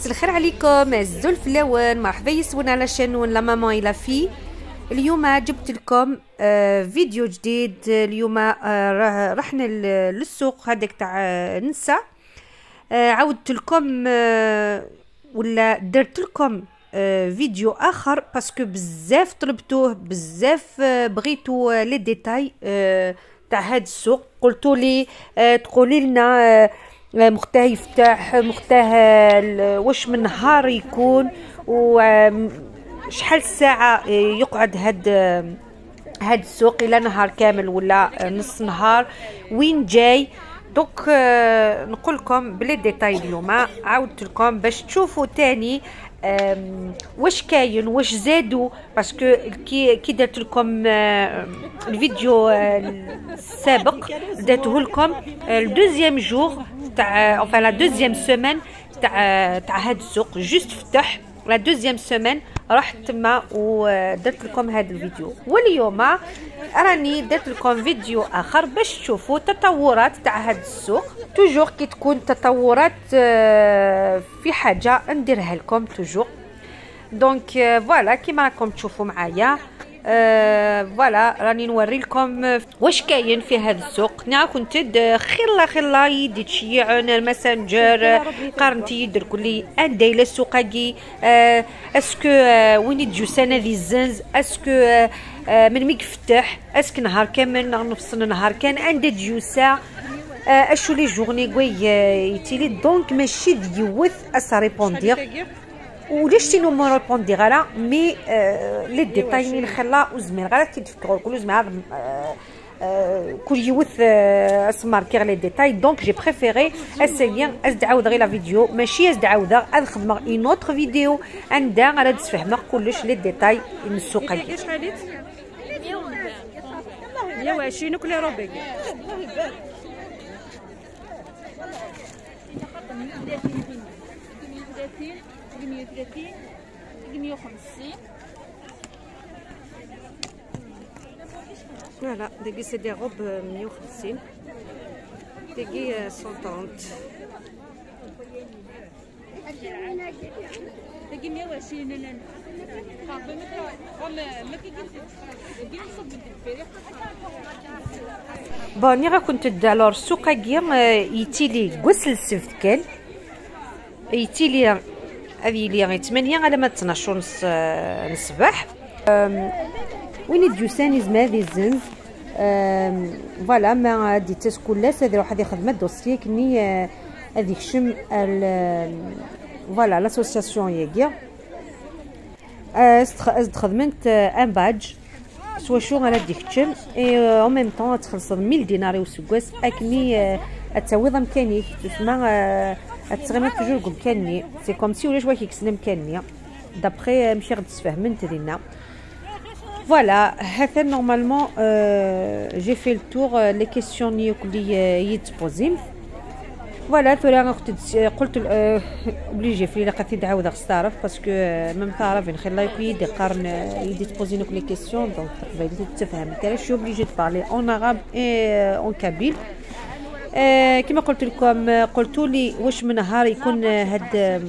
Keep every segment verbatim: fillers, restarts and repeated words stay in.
مساء الخير عليكم الزول فلاون، مرحبا يسون على شانون لا مامون الى في. اليوم جبت لكم آه فيديو جديد. اليوم آه رحنا للسوق هذاك تاع نسا. آه عاودت لكم آه ولا درت لكم آه فيديو اخر باسكو بزاف طلبتوه، بزاف آه بغيتوا لي ديتاي آه تاع هذا السوق. قلتوا لي آه تقولي لنا آه مختاه يفتح، مختاه واش من نهار يكون، وشحال ساعه يقعد هاد هاد السوق، الى نهار كامل ولا نص نهار، وين جاي. دوك نقول لكم بلي ديتاي اليوم. عاودت لكم باش تشوفوا تاني واش كاين، واش زادوا، باسكو كي كي درت لكم الفيديو السابق درته لكم الدوزيام جور تاع enfin لا دوزيام سيمين تاع تاع هاد السوق، جوست فتح لا دوزيام سيمين رحت تما ودرت لكم هذا الفيديو. واليوم راني درت لكم فيديو اخر باش تشوفوا تطورات تاع هذا السوق. توجور كي تكون تطورات في حاجه نديرها لكم توجور. دونك فوالا كيما راكم تشوفوا معايا فوالا راني نوري لكم واش كاين في هذا السوق. نا كنت خلا خلا يدي تشيعون الماسنجر قارنتي يدير كلي اندايله السوقاكي اسكو وين يجو سنه ذي الزنز، اسكو من ميك فتح، اسك نهار كامل نفس النهار كان عند جوسا اشو لي جورني كوي يتيلي. دونك ماشي ديوث اس ريبوندير ولاش تينو ما ريبوندي غالا مي آه لي ديتاي نخلا وزمير غالا تفكروا كل زمير آه آه كل يوث آه اسماركي لي ديتاي. دونك جي بريفيري اسيا ازد عاود غير لا فيديو، ماشي ازد عاود اد خدم اون اوتر فيديو عندها غالا تفهمك كلش لي ديتاي السوق. شحال مية وعشرين كل روبيك مية وثلاثين مية وخمسين. فوالا داكي سي دي روب مية وخمسين، داكي مية وثلاثين، داكي مية وعشرين. انا صافي والله ما كيجيش كي نصب بالفريق. بوني راه كنت دالور السوق كيا يتيلي غسل السبت كان يتيلي هذه لي غير ثمانية على ما اثناش ونص الصباح. وين الجوساني زما هذه الزنز فوالا ما ديتاس كلاس هذه واحد خدمه دوسيي كني هذيك شم فوالا لاسوسياسيون ياكيا است خدمت ان باج سوا شو غالا ديك تشم اي او ميم طون تخلص مية دينار وسكواس اكني اتساوي ضمكاني تسمى اتغيما توجور بكاني سي كوم سي ولا شويه كيكسنا مكاني دابخي مشي غد تفهمنت لينا. فوالا هذا نورمالمون جي في التور لي كيسيون اللي يتبوزيم. فوالا ثورا كنت قلت اوبليجي في لقيت نعاود نستعرف باسكو ميم تعرف نخلي لايك يدي قارن يدي تبوزي لي كيسيون. دونك تقدري تفهم انت شي اوبليجي تبارلي اون عرب اي اون كابيل. آه كما قلت لكم قلتوا لي واش من نهار يكون هاد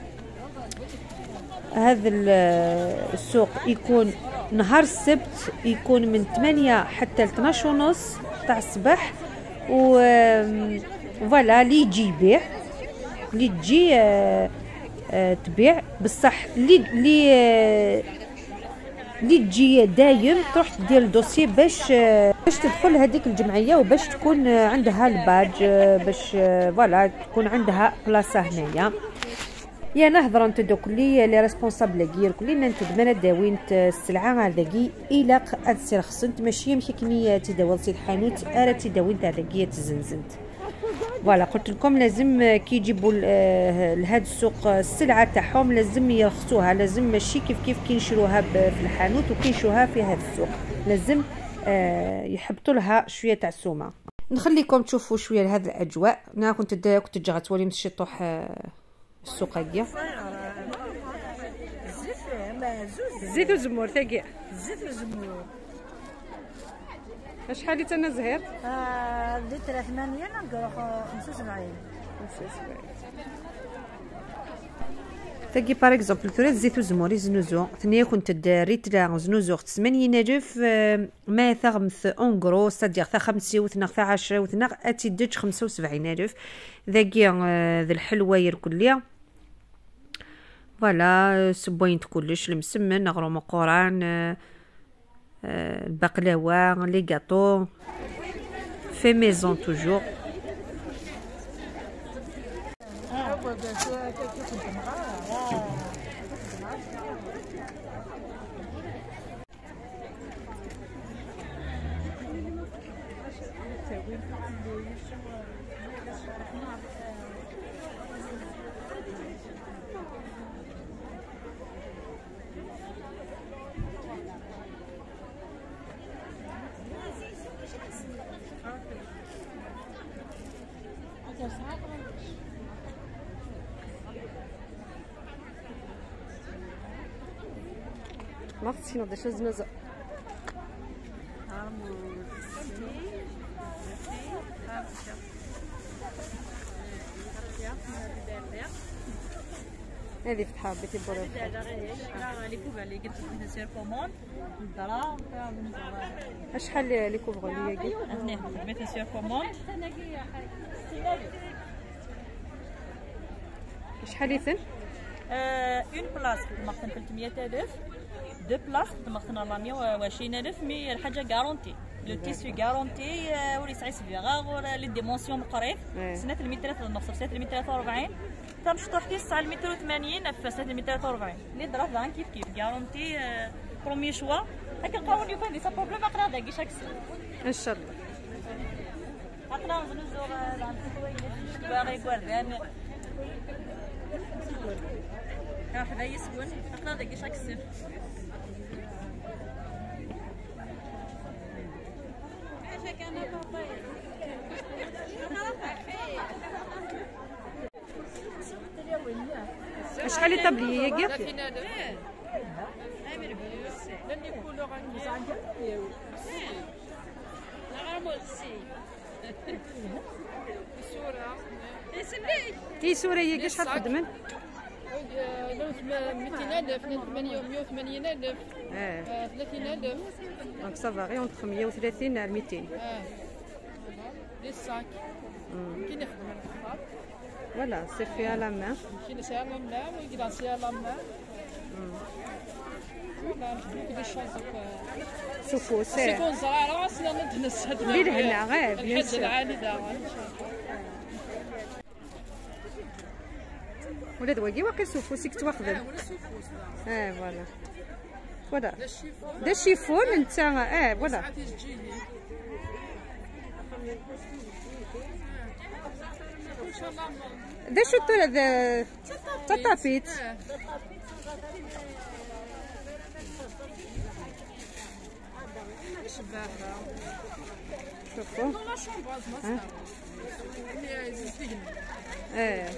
هذا السوق يكون نهار السبت يكون من ثمانية حتى اثناش ونص تاع الصباح. و فوالا لي يجي يبيع لي تجي آه آه تبيع بصح لي لي آه لي تجي دايم تروح دير الدوسي باش باش تدخل هذيك الجمعيه وباش تكون عندها الباج باش فوالا تكون عندها بلاصه هنايا. يا نهضر انت دوك لي لي ريسبونسابل كير كلي انت دمنا داوين السلعه هذاكي الى تصير خصنت ماشي ماشي كني تداول سي الحانوت ارا تداوين هذاكي تزنزنت. فوالا قلت لكم لازم كي يجيبوا لهذا السوق السلعه تاعهم لازم يرخصوها، لازم ماشي كيف كيف كينشروها في الحانوت وكينشروها في هذا السوق، لازم آه يحبطوا لها شويه تاع السومه. نخليكم تشوفوا شويه لهذه الاجواء. انا كنت دا كنت جا تولي نمشي طوح السوقيه زيت وزمور ثقيل زيت وزمور شحال تانا زهير؟ آه لتر ثمانية نقرا خمسة وسبعين. خمسة وسبعين تاكي باغ اكزومبل ثلاث زيت وزموري زنوزو ثنيا كنت ريت لا زنوزو ثمانين الف ما ثغمث اونغرو ستادير ثا خمسة وثنا ثا عشرة وثنا اتي دج خمسة وسبعين الف ذاكي ذا الحلواير كليا فوالا سبوينت كلش المسمن غروم قران البقلاوه لي غاطو في ميزون توجور ما عرفتش شنو داش زنازه هذه فتحه بيتي بورو لي كوفر اللي قلت لك سير كوموند الدرا شحال لي كوفر لي كي اثنين خدمت سير كوموند شحال يثن اون بلاص خدمت ثلاثمية الف دو بلاص خدمت مية وعشرين الف مي الحاجه غارونتي لو تيسو غارونتي ولي سعيس فيغا لي ديمونسيون قريب سنه مية وثلاثة ونص سنه مية وثلاثة وأربعين تمشطو حتى الساعه مية وثمانين في سنه مية وثلاثة وأربعين لي ضرب دان كيف كيف غارونتي بروميي شوا هكا نلقاو يوفان لي سا بروبليم اقرا داكي شاك سنه ان شاء الله اقرا نزور دان باغي كوردان حدا يسكن اقرا داكي شاك سنه شحال لي طابليه كاع تي سوريا كاع شحال خدمن مئتين ألف مية وثمانين ألف ثلاثين ألف دونك سافا غي اونتر مية وثلاثين على ميتين لي ساك كي نخدم الخطاب فوالا سي في على ما كي نسير لا ملا ويغلاسي على ما فوالا نخدمو دي شوز سوفو سي سيكون زرارة اصلا ندنس هاد بالهنا غير بيان الحد العالي دابا ولا دواكي واقي سوفو سيك تواخذ اه فوالا فوالا دا شيفون انت اه فوالا دا شو هذا تطابيت شوفوا اه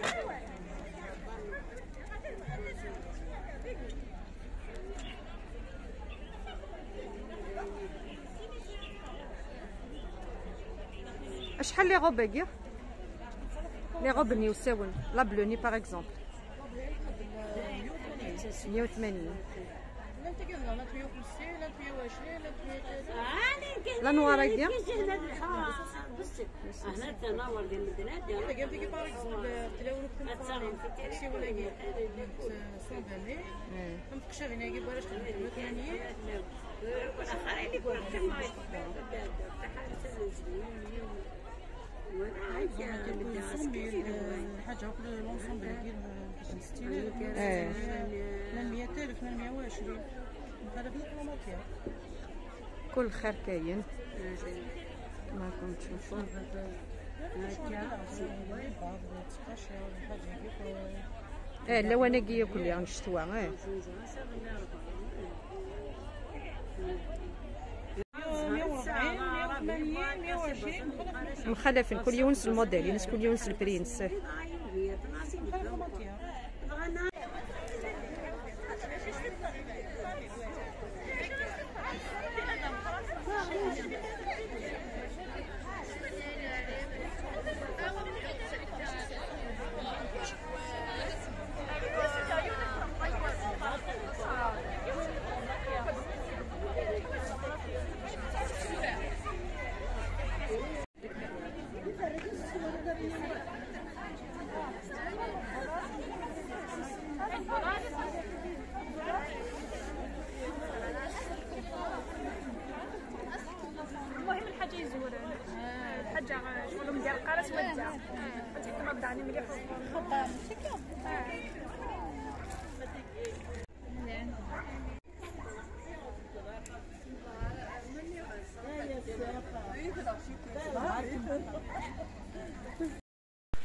شحال لي غوب باقي لي غوب ني يساون لا بلوني باغ اكزومبل مية وثمانين لا نوارا ديال بصي هنا تناور ديال المدينه ديال قال لك باغ اكزومبل تلاولو كنت شي ولا هي سوداني ما تقش هنا كي باش ثمانية والاخرين اللي يقولوا كما الحاجه وكل لونسومبل ديال ستين ثمانمية ألف ثمانمية وعشرين هذا في الكيلومتر كل خير كاين ما كنت تشوفوا اه اللوانقيه كلها نشتوها اه مخلفين كل يونس الموديل يونس كل يونس البرينس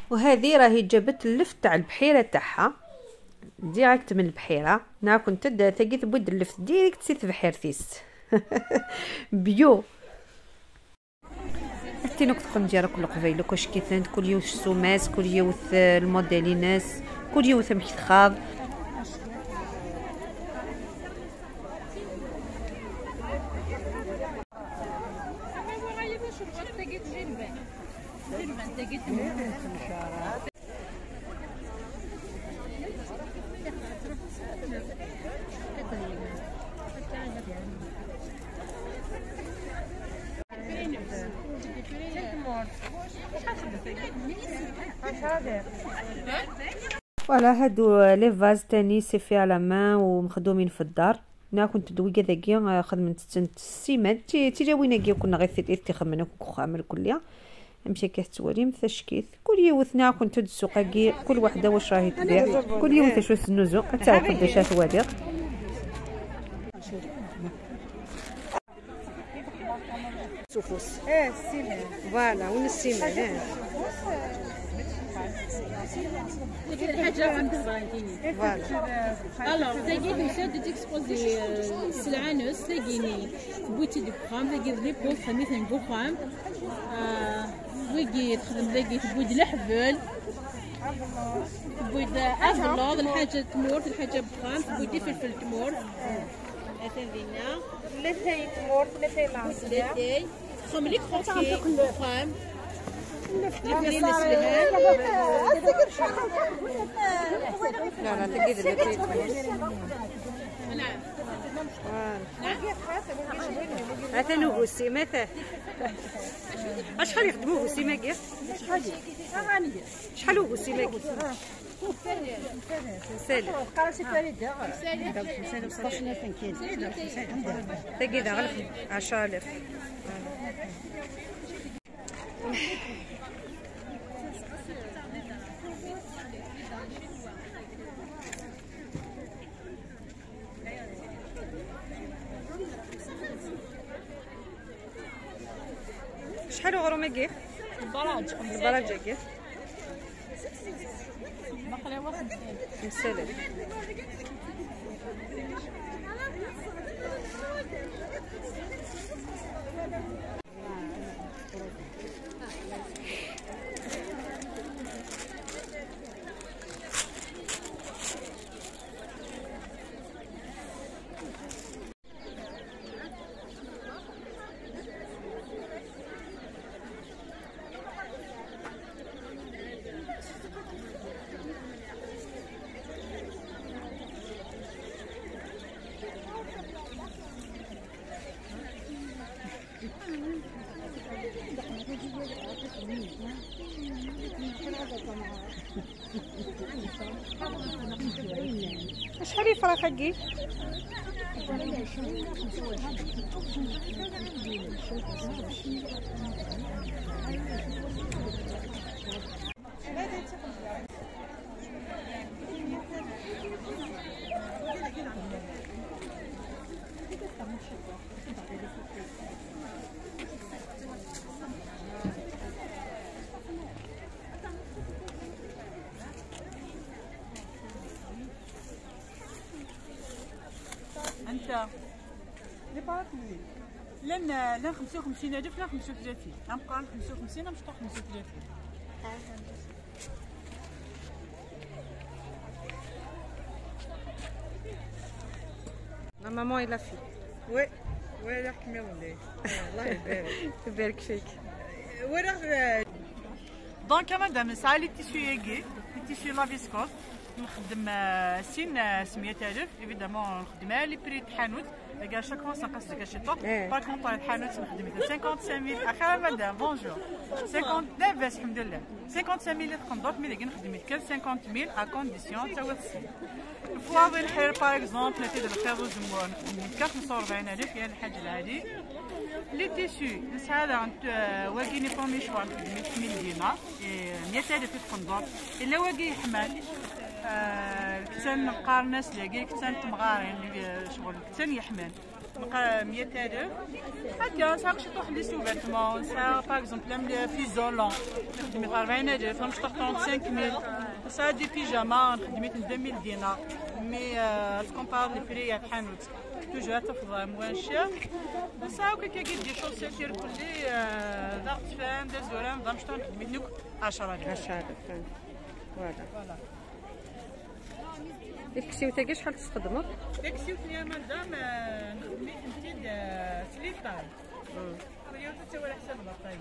وهذه راهي جابت اللفت تاع البحيره تاعها ديريكت من البحيره. نا كنت تاكي تبود اللفت ديريكت سيت بحيرتيس بيو. تينوك تكون ديالك كل قبيله كوش كيثنت كل يوث سوماس كل يوث الموديليناس كل يوث مكتخاض. فوالا هادو لي فاز تاني سي في على مان ومخدومين في الدار. انا كنت دويكا ذاكيا خدمت ست سيمات تي جاوينا كي كنا غير في تخمنا كوخ عمل كليا نمشي كتوالي مثل شكيت كل يوثنا كنت السوقاكي كل وحده واش راهي تبيع كل يوم واش النزو حتى كنت شات وادر. سوفوس اه السيمان فوالا وين السيمان اه الحاجه عندك فوالا. الوغ تلاقي مساد تيكسبوزي السلعه نص تلاقيني بوتي دو بخام تلاقي لي بوط مثلا بخام ويجي تخدم تلاقي تبود الحبل تبود ابلوض الحاجه تمور الحاجه بخام تبودي فلفل تمور مثلا ثلاثه تمور ثلاثه لانسيا ثلاثه خملي كروكي بخام الاثنين السلعه لا لا تقيد اللي نعم هذا نوغوسي متى شحال يخدموه سيماكي شحال هو سيماكي سالي تقيد غلف عشرة آلاف. شحال غرو ماكي البراج البراج كي باقي واحد خمسة آلاف. شحال الفراخ كي انت لي باطني لن لن خمسة وخمسين ألف لا خمسة وثلاثين نبقى خمسة وخمسين مش خمسة وثلاثين. لا ماما إلا في وي وي لا حكمي ولاي الله يبارك يبارك فيك. وراه دونك يا مدام ساعة لي تيسيو ياكي لي تيسيو لا فيسكوز نخدم سين سمية ألف ايفيدامون نخدمها لي بري الحانوت كاع شاك فوا نقص ديك الشيطوط باغ كونطون الحانوت نخدم خمسة وخمسين ألف اخي مدام بونجور خمسين لاباس الحمد لله خمسة وخمسين ألف تقندوك مي نخدم كان خمسين ألف ا كونديسيون تا وصل فواضي الحير باغ اكزومبل نتي دابا خير زمور نخدم خمسة وأربعين ألف يعني الحاجه العادي لي تيسيو نسعى واكيني برومي شوا نخدم ثمانين ديما مية ألف تقندوك الا واكي يحمل كتان قارناس لاقي كتان تمغارين شغل كتان يحمل تبقى مية ألف هكا. ساعات تروح لي سوفيتمون ساعات باغ اكزومبل في زولون نخدمي في أربعين ألف باش تروح خمسة وثلاثين ألف ساعات دي بيجاما نخدمي في اثنين ألف دينار مي تكومبار لي بري في الحانوت توجور تفضل موان شير ساعات كي كي دي شوسيت يركل لي ضغط فان داز دوران ضم شطون نخدمي لك عشرة ألف عشرة ألف فوالا. ديك الكسيوته شحال تستخدموا؟ ديك الكسيوته يا مدام نخدمي تمثيل سليطاي اليوم حتى على حساب البطايق.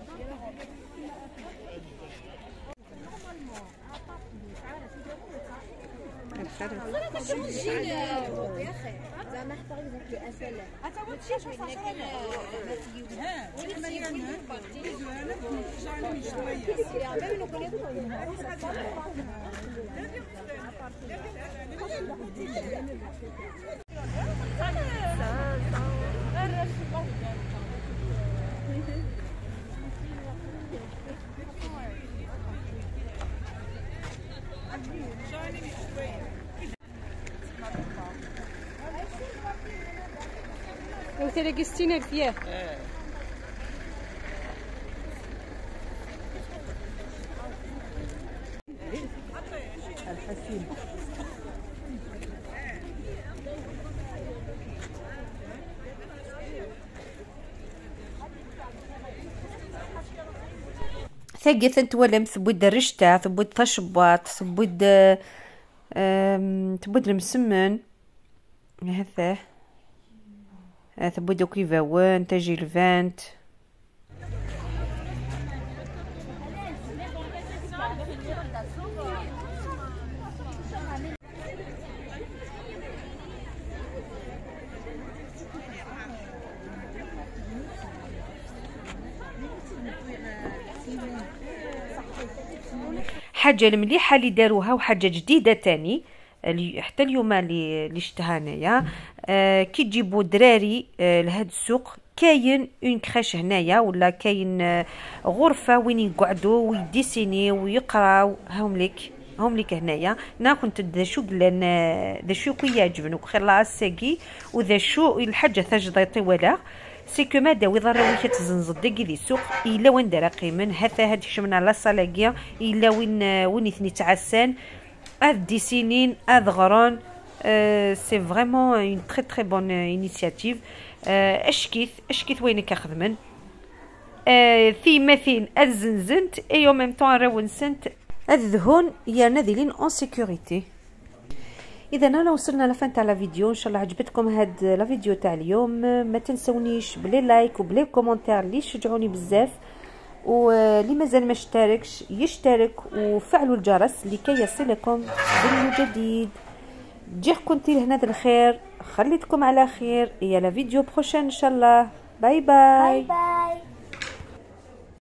زعما باغ اكزومبل اسال حتى هو تشي شوف عشرة ها وتلاقي ستين ألف ياه. الحسين ثقي ثنت ولم ثبود الرشتة ثبود تشباط ثبود ثبود المسمن هذا ثبود كيفاون تجي الفانت حاجه المليحه اللي داروها وحاجه جديده تاني حتى اليوم اللي شفتها انايا آه كي تجيبوا دراري آه لهاد السوق كاين اون كريش هنايا ولا كاين آه غرفه وين يقعدوا ويديسينيو ويقراو هاهم لك هم لك هنايا. انا كنت دا شو لان دا شو كي يعجبنك خير ساقي وذا شو الحاجه تجديطي ولا سي كو مادا ويضر وين كتزنزد داكي دي السوق الا وين دار قيمن هذا هاد شمنا لا صالاكيا الا وين وين اثني تعسان هاد ديسينين هاد غران أه سي فريمون اون تري تري بون انيشياتيف. أه اشكيت اشكيت وينك خدمن أه في مثين الزنزنت اي او ميم طون راون سنت الذهون يا ناذلين اون سيكوريتي. اذا انا وصلنا لفان تاع لا فيديو ان شاء الله عجبتكم هاد لا فيديو تاع اليوم ما تنسونيش بلي لايك وبلي كومونتير اللي يشجعوني بزاف واللي مازال ما اشتركش يشترك وفعلوا الجرس لكي يصلكم كل جديد. جيح كنتي لهنا الخير خليتكم على خير يا لا فيديو بروشين ان شاء الله. باي باي, باي, باي.